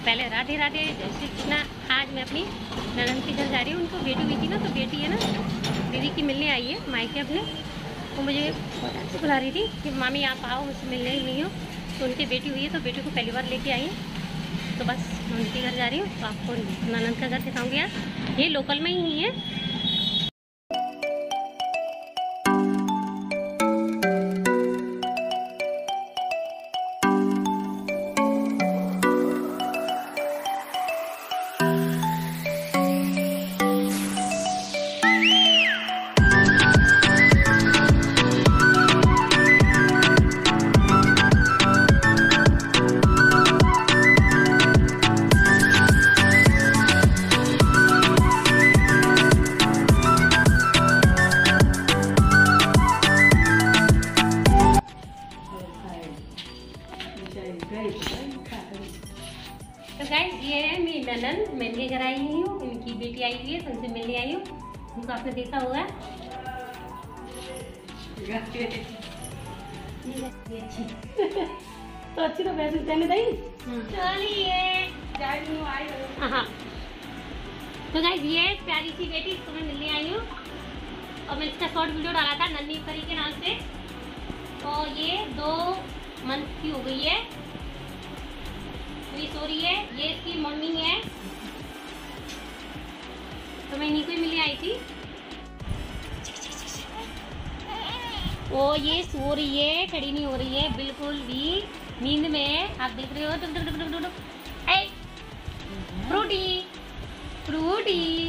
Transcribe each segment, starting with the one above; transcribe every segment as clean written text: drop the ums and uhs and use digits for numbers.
पहले राधे राधे, जय श्री कृष्णा। आज मैं अपनी ननद के घर जा रही हूँ। उनको बेटी हुई थी ना, तो बेटी है ना दीदी की मिलने आई है मायके अपने। वो मुझे बहुत से बुला रही थी कि मामी आप आओ, मुझसे मिलने ही नहीं हो। तो उनकी बेटी हुई है, तो बेटी को पहली बार लेके आई है। तो बस मैं उनके घर जा रही हूँ। तो आपको ननद का घर दिखाऊँगी। यार ये लोकल में ही है। तो गाइस ये है मेरी ननद, मैं इनके घर आई हुई हूँ। इनकी बेटी आई हुई है, तो उनसे मिलने आई हूँ। उनको आपने देखा होगा। तो अच्छी तो वैसे पहले दही। चलिए हाँ। तो गाइस ये प्यारी सी बेटी, इसको मैं मिलने आई हूँ। और मैं इसका शॉर्ट वीडियो डाला था नन्ही परी के नाम से। और ये 2 मंथ की हो गई है, सो रही है। ये इसकी मम्मी है। तो मैं इन्हीं को ही मिलने आई थी। ओ ये सो रही है, खड़ी नहीं हो रही है बिल्कुल भी, नींद में है। आप देख रहे हो। टुक टुक टुक टुक टुक। फ्रूटी फ्रूटी।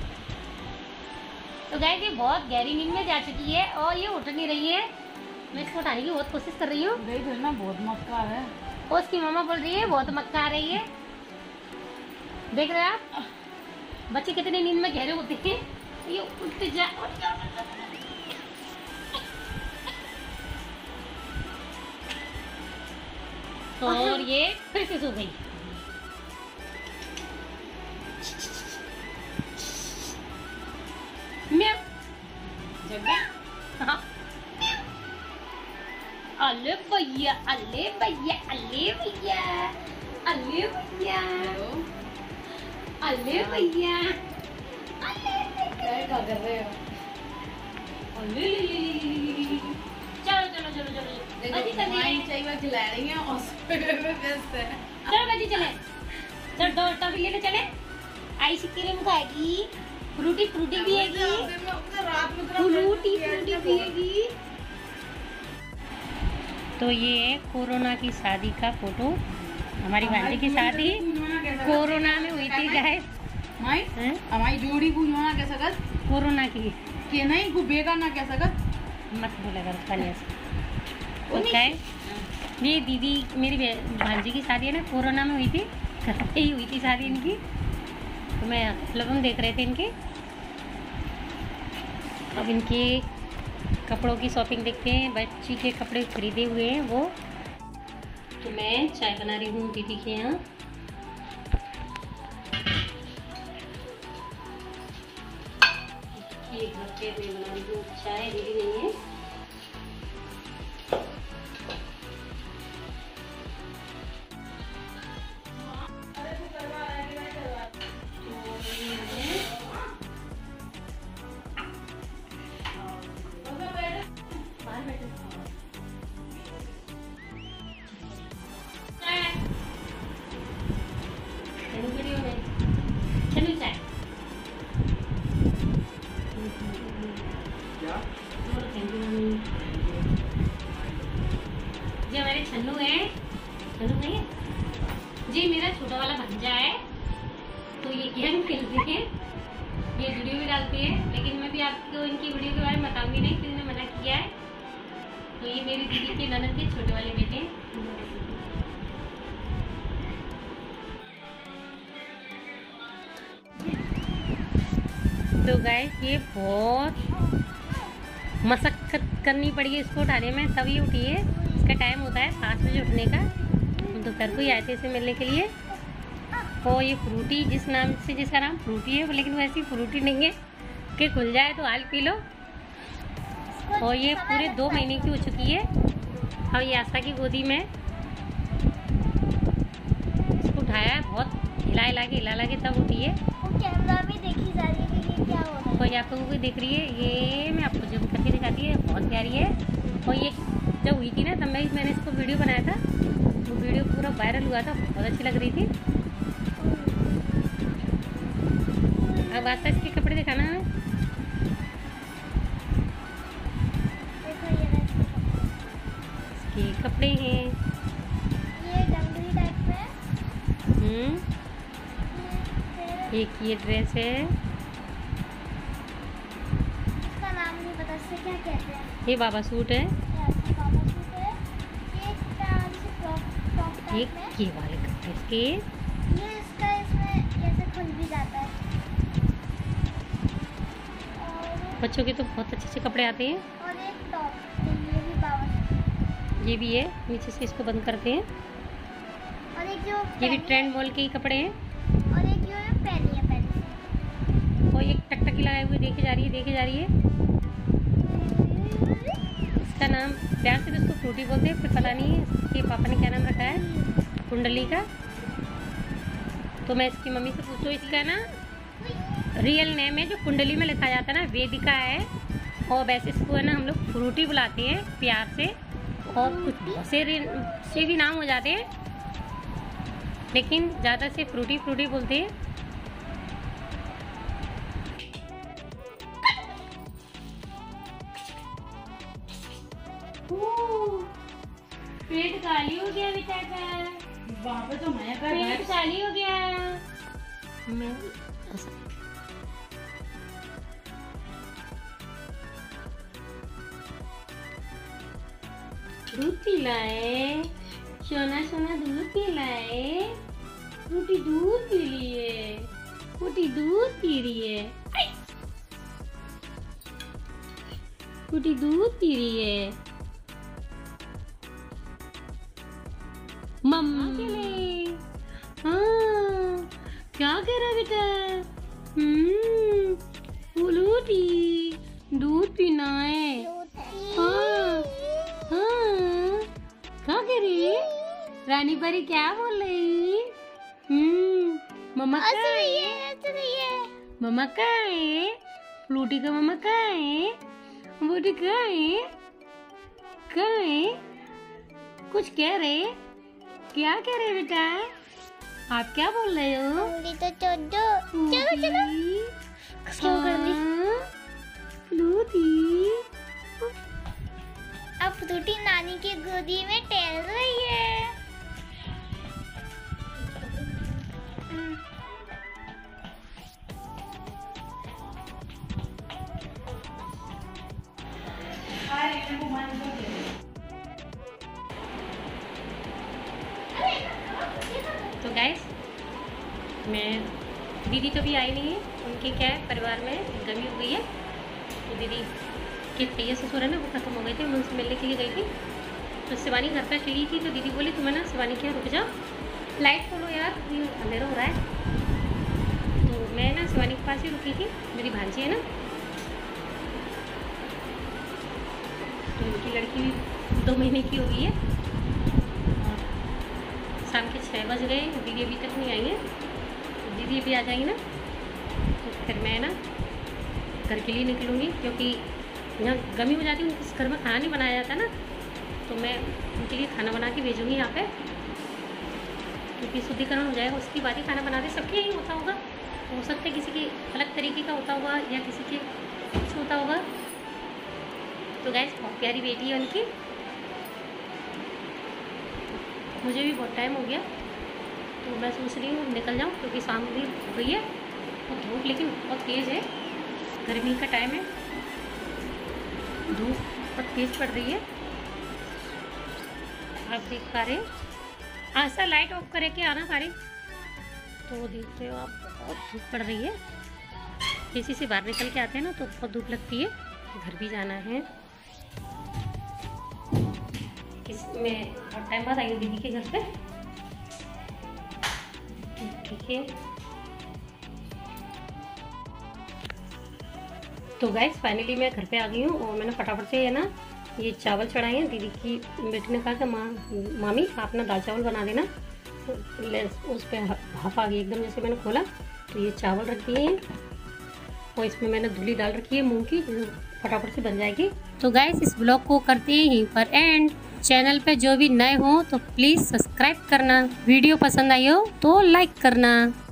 तो गाइस ये बहुत गहरी नींद में जा चुकी है और ये उठ नहीं रही है। मैं इसको उठाने की बहुत कोशिश कर रही हूँ। ना बहुत मक्का है। और उसकी मामा बोल रही है बहुत मक्का आ रही है। देख रहे हैं आप बच्चे कितने नींद में गहरे होते हैं। ये उठ जा। और ये फिर से सो गई। अले भैया, अले भैया, अले भैया, अले भैया, अले भैया, क्या कर रहे हो? चलो चलो चलो चलो देखो खिला रही हैं और चलो बाजी चले। चलो 2 टॉफी लेने चले। आइसक्रीम खाएगी, फ्रूटी फ्रूटी पिएगी, फ्रूटी फ्रूटी पिएगी। तो ये है कोरोना की शादी का फोटो। हमारी भांजी की शादी कोरोना में हुई थी गाइस। हमारी जोड़ी पूछना कैसा कर कोरोना की के नहीं को बेगा ना कैसा कर मत बोला कर खाने से। ये दीदी मेरी भांजी की शादी है ना, कोरोना में हुई थी। घर पे ही हुई थी शादी इनकी। तो मैं फिल्म देख रहे थे इनके। अब इनके कपड़ों की शॉपिंग देखते हैं। बच्ची के कपड़े खरीदे हुए हैं वो। तो मैं चाय बना रही हूँ दीदी के यहाँ। एक घंटे में बना रही हूँ चाय, दीदी नहीं है। जी हमारे छन्नू है, छन्नू नहीं है जी, मेरा छोटा वाला भंजा है। तो ये गेम खेलते हैं, ये वीडियो भी डालती है। लेकिन मैं भी आपको इनकी वीडियो के बारे में बताऊंगी नहीं, किसी ने मना किया है। तो ये मेरी दीदी के ननद के छोटे वाले बेटे। तो गाइस ये बहुत मशक्कत करनी पड़ी है इसको उठाने में, तभी उठी है। इसका टाइम होता है 5 बजे उठने का। दोपहर को ही आए थे इसे मिलने के लिए। और ये फ्रूटी जिस नाम से, जिसका नाम फ्रूटी है, लेकिन वैसी फ्रूटी नहीं है कि खुल जाए तो हाल पी लो। और ये पूरे 2 महीने की हो चुकी है। और ये आस्था की गोदी में। इसको उठाया है, बहुत हिला के तब उठी है। वो कैमरा में देखी जा रही है कि ये क्या हो रहा है। कोई आप लोगों को दिख रही है, ये मैं आपको जूम करके दिखाती है, बहुत प्यारी है। और ये जब हुई थी ना तब मैंने इसको वीडियो बनाया था, वो वीडियो पूरा वायरल हुआ था, बहुत अच्छी लग रही थी। अब आता इसके कपड़े दिखाना है। देखो ये रहा इसके कपड़े। इसके कपड़े हैं, ये डंगरी टाइप में है। फिर एक ये ड्रेस है, इसका नाम नहीं पता, इससे क्या कहते हैं। ये बाबा सूट है, ये ऐसा बाबा सूट है। ये इसका जैसे टॉप एक टाइप में। ये वाले कपड़े इसके। ये इसका इसमें ऐसे खुल भी जाता है। और बच्चों के तो बहुत अच्छे अच्छे कपड़े आते हैं। और एक टॉप, ये भी बाबा सूट। ये भी है, नीचे से इसको बंद करते हैं। और एक जो ये भी पैनी ट्रेंड मॉल के ही कपड़े हैं। है, और एक जो है पैनी है, पैनी से। और एक टकटकी लगाए हुए देखे जा रही है। इसका नाम प्यार से तो इसको फ्रूटी बोलते हैं, फिर पता नहीं है इसके पापा ने क्या नाम रखा है, कुंडली का। तो मैं इसकी मम्मी से पूछूं, इसका ना रियल नेम है जो कुंडली में लिखा जाता है ना, वेदिका है। और वैसे इसको है ना हम लोग फ्रूटी बुलाते हैं प्यार से, और कुछ बहुत से भी नाम हो जाते हैं, लेकिन ज़्यादा से फ्रूटी बोलते हैं। पेट खाली हो गया बेटा का, वहाँ पे तो मैं कर पेट खाली हो गया। मैं दूध पिलाए, सोना दूध पिलाए, फ्रूटी दूध पी रही है, फ्रूटी दूध पी रही है, फ्रूटी दूध पी रही है। मम्मा के लिए। हाँ, क्या कह रहा है बेटा? फ्रूटी दूध पीना है। हाँ हाँ, क्या कह रही है रानी परी, क्या बोल रही? मम्मा कहाँ है? मम्मा कहाँ है? फ्रूटी का मम्मा कहाँ है? फ्रूटी कहाँ है? कहाँ है? कुछ कह रहे? क्या कह रहे बेटा? आप क्या बोल रहे हो? तो चलो क्यों कर दी? फ्रूटी अब फ्रूटी नानी की गोदी में टहल रही है। तो गाइस, मैं दीदी तो भी आई नहीं है, उनके क्या है परिवार में गमी हो गई है। तो दीदी के भैया ससुर है ना, वो खत्म हो गए थे, मैं उनसे मिलने के लिए गई थी। तो शिवानी घर पर अकेली थी, तो दीदी बोली तुम्हें ना शिवानी क्या रुक जाओ, लाइट खोलो यार, ये अंधेरा हो रहा है। तो मैं ना शिवानी के पास ही रुकी थी, मेरी भांजी है ना, तो उनकी लड़की भी 2 महीने की हो गई है। और शाम के 6 बज गए, दीदी अभी तक नहीं आई है। तो दीदी अभी आ जाएंगी ना, तो फिर मैं ना घर के लिए निकलूँगी, क्योंकि यहाँ गमी हो जाती है, उनके घर में खाना नहीं बनाया जाता ना, तो मैं उनके लिए खाना बना के भेजूँगी यहाँ पे, क्योंकि शुद्धिकरण हो जाएगा, उसकी बाद ही खाना बनाते। सबके यही होता होगा, हो सकता है किसी के अलग तरीके का होता होगा या किसी के कुछ होता होगा। तो गैस, बहुत प्यारी बेटी है उनकी। मुझे भी बहुत टाइम हो गया, तो मैं सोच रही हूँ निकल जाऊँ, क्योंकि शाम भी हो गई है और धूप लेकिन बहुत तेज़ है, गर्मी का टाइम है, धूप बहुत तेज़ पड़ रही है, आप देख पा रहे हैं। आशा लाइट ऑफ करे के आना सारी, तो देख रहे हो आप, बहुत धूप पड़ रही है। एसी से बाहर निकल के आते हैं ना तो बहुत धूप लगती है। घर भी जाना है, मैं बहुत टाइम बाद आई हूँ दीदी के घर पे, ठीक है। तो गाइस, फाइनली मैं घर पे आ गई हूँ, और मैंने फटाफट से है ना ये चावल चढ़ाए हैं। दीदी की बेटी ने कहा कि मामी आप ना दाल चावल बना देना, उस पर हवा आ गई एकदम, जैसे मैंने खोला तो ये चावल रख दिए हैं और इसमें मैंने धुली डाल रखी है मूंग की, जो फटाफट से बन जाएगी। तो गाइस इस ब्लॉग को करते हैं यहीं पर एंड। चैनल पे जो भी नए हो तो प्लीज़ सब्सक्राइब करना, वीडियो पसंद आई हो तो लाइक करना।